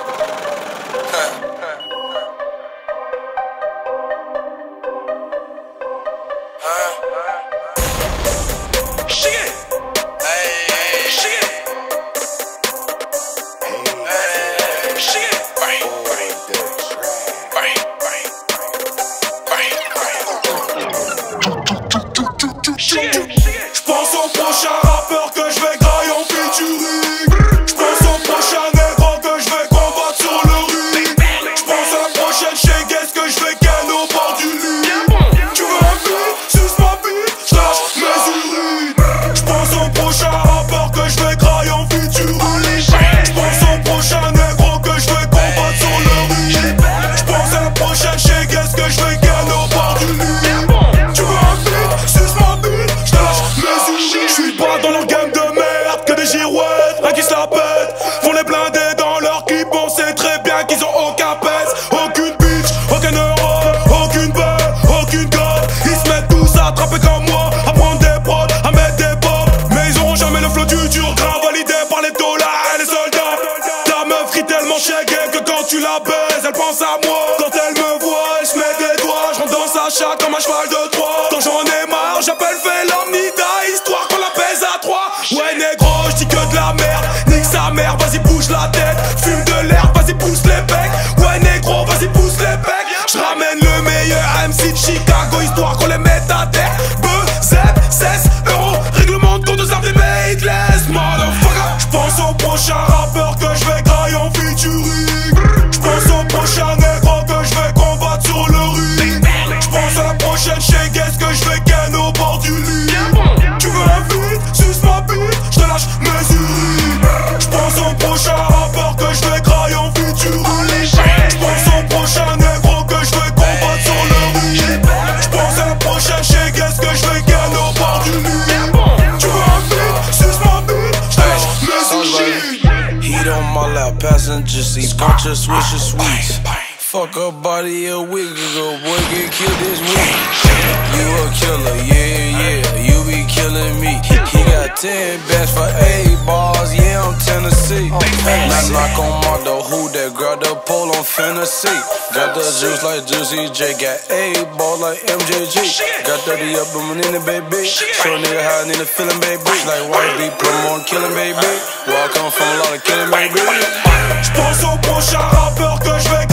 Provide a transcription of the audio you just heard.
J'pense au prochain rappeur que je vais grailler en featuring. J'pense au prochain négro que je vais combattre sur le ring. J'pense à la prochaine Shaggy que je vais ken au bord du lit. Tu veux un beat, suce ma bite, j'lâche mes urines. J'pense au prochain rappeur que je vais grailler en featuring. J'pense au prochain négro que je vais combattre sur le ring. J'pense à la prochaine Shaggy que je vais ken au bord du lit. Tu veux un beat, suce ma bite, j'suis pas dans leur game de merde, que des girouettes, un qui se la pète. Font les blindés dans leur clip, on sait très bien qu'ils ont aucun pèse. Aucune bitch, aucun euro, aucune belle, aucune gobe. Ils se mettent tous à attraper comme moi, à prendre des prods, à mettre des pop. Mais ils auront jamais le flow du dur, grave validé par les dollars et les soldats. Ta meuf rit tellement Shaggy que quand tu la baises, elle pense à moi. Quand elle me voit, elle se met des doigts, j'rentre dans sa chatte comme un cheval de Troie. Quand j'en ai marre, j'appelle Felomnida, histoire qu'on la pèse à 3. Ouais négro, j'dis que de la merde, nique sa mère, vas-y bouge la tête. Fume de l'herbe, vas-y pousse les becs. Ouais négro, vas-y pousse les becs. J'ramène le meilleur MC de Chicago, histoire qu'on les mette à terre. BZ, 16 euros, règlement de compte aux armes des Maitless, motherfucker. J'pense au prochain rappeur que je vais grailler en featuring. J'pense au prochain négro que je vais combattre sur le ring. J'pense à la prochaine Shaggy que je vais ken au bord du lit. Tu veux un beat, suce ma bite, j'te lâche mes urines. J'pense au prochain rappeur que je vais grailler en featuring. J'pense au prochain négro que je vais combattre sur le ring. J'pense à la prochaine Shaggy que je vais ken au bord du lit. Tu veux un beat, suce ma bite, j'te lâche mes urines. Heat on my lap, passenger seat, bunch of Swisher Sweets. Fuck a body a week ago, boy get killed this week. You a killer, yeah, you be killing me. He got 10 bands for 8 bars, yeah, I'm Tennessee. Knock knock on my door, who that? Grab the pole, I'm finna see. Got the juice like Juicy J, got 8 balls like MJG. Got 30 up, booming in the baby. Show a nigga how I need a feeling, baby. Like white beat, put 'em on killing, baby. Where I come from, a lot of killing, baby. J'pense au prochain rappeur que je vais